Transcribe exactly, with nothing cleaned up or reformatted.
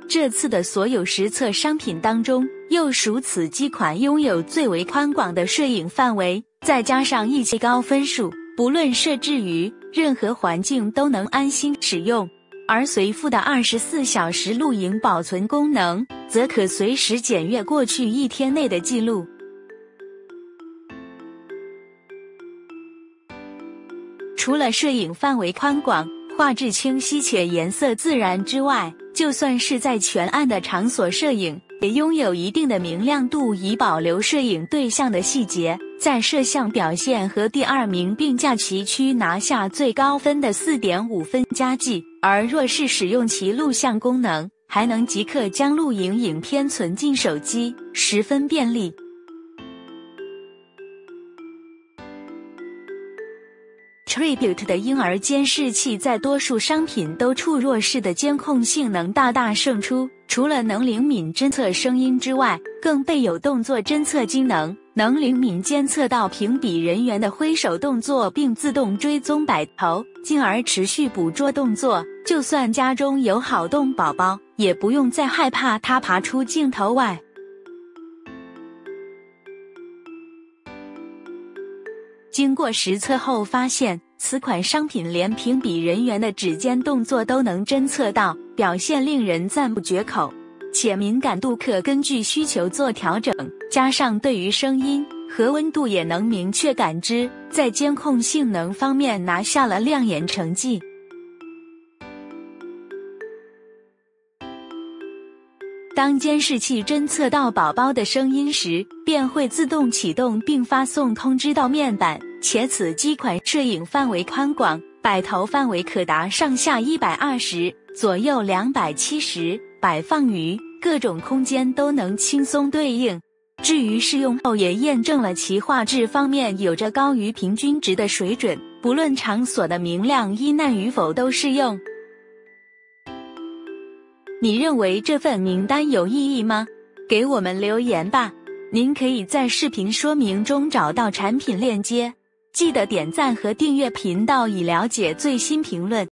这次的所有实测商品当中，又属此机款拥有最为宽广的摄影范围，再加上一些高分数，不论设置于任何环境都能安心使用。而随附的二十四小时录影保存功能，则可随时检阅过去一天内的记录。除了摄影范围宽广、画质清晰且颜色自然之外，就算是在全暗的场所摄影，也拥有一定的明亮度，以保留摄影对象的细节，在摄像表现和第二名并驾齐驱，拿下最高分的 四点五 分佳绩。而若是使用其录像功能，还能即刻将录影影片存进手机，十分便利。Tribute 的婴儿监视器在多数商品都处弱势的监控性能大大胜出，除了能灵敏侦测声音之外，更备有动作侦测机能，能灵敏监测到屏蔽人员的挥手动作并自动追踪摆头，进而持续捕捉动作。就算家中有好动宝宝，也不用再害怕他爬出镜头外。经过实测后发现，此款商品连屏蔽人员的指尖动作都能侦测到，表现令人赞不绝口，且敏感度可根据需求做调整，加上对于声音和温度也能明确感知，在监控性能方面拿下了亮眼成绩。当监视器侦测到宝宝的声音时，便会自动启动并发送通知到面板，且此机款摄影范围宽广，摆头范围可达上下一百二十，左右两百七十，摆放于各种空间都能轻松对应。至于试用后也验证了其画质方面有着高于平均值的水准，不论场所的明亮阴暗与否都适用。你认为这份名单有意义吗？给我们留言吧。您可以在视频说明中找到产品链接，记得点赞和订阅频道以了解最新评论。